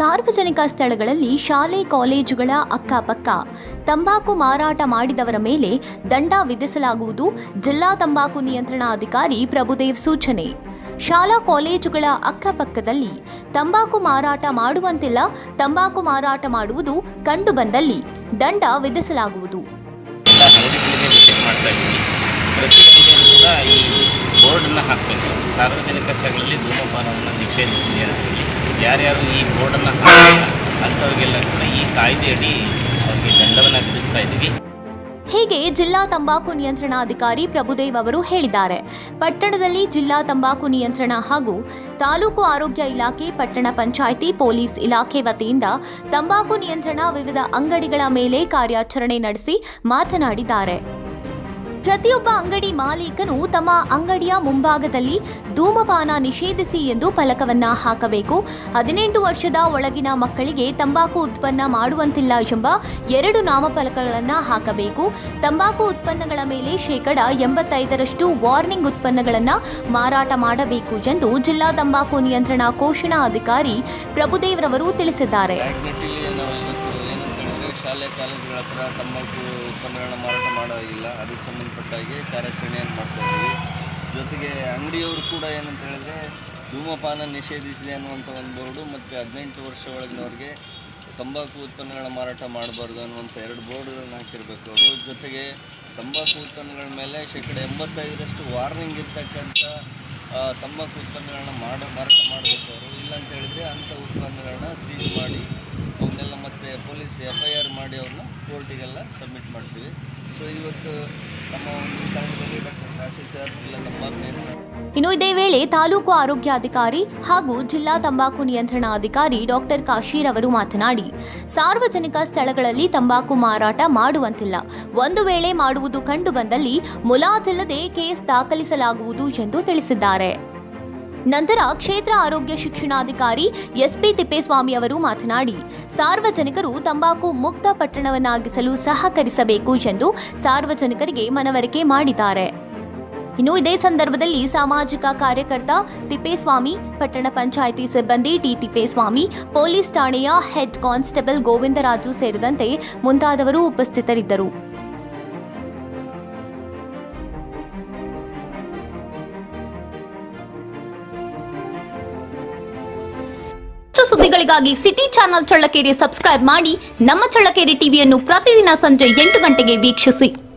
ಸಾರ್ವಜನಿಕ ಸ್ಥಳಗಳಲ್ಲಿ ಶಾಲೆ ಕಾಲೇಜುಗಳ ಅಕ್ಕಪಕ್ಕ ತಂಬಾಕು ಮಾರಾಟ ಮಾಡಿದವರ ಮೇಲೆ ದಂಡ ವಿಧಿಸಲಾಗುವುದು. ಜಿಲ್ಲಾ ತಂಬಾಕು ನಿಯಂತ್ರಣಾಧಿಕಾರಿ ಪ್ರಭುದೇವ್ ಸೂಚನೆ. ಶಾಲಾ ಕಾಲೇಜುಗಳ ಅಕ್ಕಪಕ್ಕದಲ್ಲಿ ತಂಬಾಕು ಮಾರಾಟ ಮಾಡುವಂತಿಲ್ಲ. ತಂಬಾಕು ಮಾರಾಟ ಮಾಡುವುದು ಕಂಡುಬಂದಲ್ಲಿ ದಂಡ ವಿಧಿಸಲಾಗುವುದು. ಪ್ರತಿಯೊಂದು ಕೂಡ ಈ ಬೋರ್ಡನ್ನು ಹಾಕಬೇಕು. ಸಾರ್ವಜನಿಕ ಸ್ಥಳಗಳಲ್ಲಿ ಧೂಮಪಾನವನ್ನು ನಿಷೇಧಿಸಿದೆ ಅಂತ ಹೇಳಿ ಯಾರ್ಯಾರು ಈ ಬೋರ್ಡನ್ನು ಹಾಕಿಲ್ಲ ಅಂಥವ್ರಿಗೆಲ್ಲ ಕೂಡ ಈ ಕಾಯ್ದೆಯಡಿ ಅವರಿಗೆ ದಂಡವನ್ನು ವಿಧಿಸ್ತಾ ಇದ್ದೀವಿ. ಹೀಗೆ ಜಿಲ್ಲಾ ತಂಬಾಕು ನಿಯಂತ್ರಣಾಧಿಕಾರಿ ಪ್ರಭುದೇವ್ ಅವರು ಹೇಳಿದ್ದಾರೆ. ಪಟ್ಟಣದಲ್ಲಿ ಜಿಲ್ಲಾ ತಂಬಾಕು ನಿಯಂತ್ರಣ ಹಾಗೂ ತಾಲೂಕು ಆರೋಗ್ಯ ಇಲಾಖೆ, ಪಟ್ಟಣ ಪಂಚಾಯಿತಿ, ಪೊಲೀಸ್ ಇಲಾಖೆ ವತಿಯಿಂದ ತಂಬಾಕು ನಿಯಂತ್ರಣ ವಿವಿಧ ಅಂಗಡಿಗಳ ಮೇಲೆ ಕಾರ್ಯಾಚರಣೆ ನಡೆಸಿ ಮಾತನಾಡಿದ್ದಾರೆ. ಪ್ರತಿಯೊಬ್ಬ ಅಂಗಡಿ ಮಾಲೀಕನು ತಮ್ಮ ಅಂಗಡಿಯ ಮುಂಭಾಗದಲ್ಲಿ ಧೂಮಪಾನ ನಿಷೇಧಿಸಿ ಎಂದು ಫಲಕವನ್ನ ಹಾಕಬೇಕು. 18 ವರ್ಷದ ಒಳಗಿನ ಮಕ್ಕಳಿಗೆ ತಂಬಾಕು ಉತ್ಪನ್ನ ಮಾಡುವಂತಿಲ್ಲ ಎಂಬ 2 ನಾಮಫಲಕಗಳನ್ನು ಹಾಕಬೇಕು. ತಂಬಾಕು ಉತ್ಪನ್ನಗಳ ಮೇಲೆ 85% ವಾರ್ನಿಂಗ್ ಉತ್ಪನ್ನಗಳನ್ನು ಮಾರಾಟ ಮಾಡಬೇಕು ಎಂದು ಜಿಲ್ಲಾ ತಂಬಾಕು ನಿಯಂತ್ರಣ ಘೋಷಣಾಧಿಕಾರಿ ಪ್ರಭುದೇವ್ ರವರು ತಿಳಿಸಿದ್ದಾರೆ. ಶಾಲೆ ಕಾಲೇಜುಗಳ ಹತ್ರ ತಂಬಾಕು ಉತ್ಪನ್ನಗಳನ್ನ ಮಾರಾಟ ಮಾಡೋದಿಲ್ಲ, ಅದಕ್ಕೆ ಸಂಬಂಧಪಟ್ಟಾಗಿ ಕಾರ್ಯಾಚರಣೆಯನ್ನು ಮಾಡ್ತಾ ಇದ್ದೀವಿ. ಜೊತೆಗೆ ಅಂಗಡಿಯವರು ಕೂಡ ಏನಂತ ಹೇಳಿದ್ರೆ ಧೂಮಪಾನ ನಿಷೇಧಿಸಿದೆ ಅನ್ನುವಂಥ ಒಂದು ಬೋರ್ಡು ಮತ್ತು 18 ವರ್ಷ ಒಳಗಿನವ್ರಿಗೆ ತಂಬಾಕು ಉತ್ಪನ್ನಗಳನ್ನ ಮಾರಾಟ ಮಾಡಬಾರ್ದು ಅನ್ನುವಂಥ 2 ಬೋರ್ಡ್ಗಳನ್ನ ಹಾಕಿರಬೇಕು ಅವರು. ಜೊತೆಗೆ ತಂಬಾಕು ಉತ್ಪನ್ನಗಳ ಮೇಲೆ 85% ವಾರ್ನಿಂಗ್ ಇರ್ತಕ್ಕಂಥ ತಂಬಾಕು ಉತ್ಪನ್ನಗಳನ್ನ ಮಾರಾಟ ಮಾಡಬೇಕು ಅವರು. ಇಲ್ಲಾಂತ ಹೇಳಿದರೆ ಅಂಥ ಉತ್ಪನ್ನಗಳನ್ನ ಸೀಲ್ ಮಾಡಿ ಅವನ್ನೆಲ್ಲ ಮತ್ತೆ ಪೊಲೀಸ್ FIR ಮಾಡಿ ಅವ್ರನ್ನ ಕೋರ್ಟಿಗೆಲ್ಲ ಸಬ್ಮಿಟ್ ಮಾಡ್ತೀವಿ. ಸೊ ಇವತ್ತು ನಮ್ಮ ಒಂದು ಸಂಘದಲ್ಲಿ ಡಾಕ್ಟರ್ ಕಾಶಿ ಸರ್ ಇಲ್ಲ ನಮ್ಮ ಇನ್ನು ಇದೇ ವೇಳೆ ತಾಲೂಕು ಆರೋಗ್ಯಾಧಿಕಾರಿ ಹಾಗೂ ಜಿಲ್ಲಾ ತಂಬಾಕು ನಿಯಂತ್ರಣಾಧಿಕಾರಿ ಡಾಕ್ಟರ್ ಕಾಶೀರ್ ಅವರು ಮಾತನಾಡಿ, ಸಾರ್ವಜನಿಕ ಸ್ಥಳಗಳಲ್ಲಿ ತಂಬಾಕು ಮಾರಾಟ ಮಾಡುವಂತಿಲ್ಲ. ಒಂದು ವೇಳೆ ಮಾಡುವುದು ಕಂಡು ಬಂದಲ್ಲಿ ಮುಲಾಜಿಲ್ಲದೆ ಕೇಸ್ ದಾಖಲಿಸಲಾಗುವುದು ಎಂದು ತಿಳಿಸಿದ್ದಾರೆ. ನಂತರ ಕ್ಷೇತ್ರ ಆರೋಗ್ಯ ಶಿಕ್ಷಣಾಧಿಕಾರಿ SP ತಿಪ್ಪೇಸ್ವಾಮಿ ಅವರು ಮಾತನಾಡಿ, ಸಾರ್ವಜನಿಕರು ತಂಬಾಕು ಮುಕ್ತ ಪಟ್ಟಣವನ್ನಾಗಿಸಲು ಸಹಕರಿಸಬೇಕು ಎಂದು ಸಾರ್ವಜನಿಕರಿಗೆ ಮನವರಿಕೆ ಮಾಡಿದ್ದಾರೆ. ಇನ್ನು ಇದೇ ಸಂದರ್ಭದಲ್ಲಿ ಸಾಮಾಜಿಕ ಕಾರ್ಯಕರ್ತ ತಿಪ್ಪೇಸ್ವಾಮಿ, ಪಟ್ಟಣ ಪಂಚಾಯಿತಿ ಸಿಬ್ಬಂದಿ ಟಿ ತಿಪ್ಪೇಸ್ವಾಮಿ, ಪೊಲೀಸ್ ಠಾಣೆಯ ಹೆಡ್ ಕಾನ್ಸ್ಟೇಬಲ್ ಗೋವಿಂದರಾಜು ಸೇರಿದಂತೆ ಮುಂತಾದವರು ಉಪಸ್ಥಿತರಿದ್ದರು. ಸುದ್ದಿಗಳಿಗಾಗಿ ಸಿಟಿ ಚಾನೆಲ್ ಚಳ್ಳಕೆರೆ ಸಬ್ಸ್ಕ್ರೈಬ್ ಮಾಡಿ. ನಮ್ಮ ಚಳ್ಳಕೆರೆ ಟಿವಿಯನ್ನು ಪ್ರತಿದಿನ ಸಂಜೆ 8 ಗಂಟೆಗೆ ವೀಕ್ಷಿಸಿ.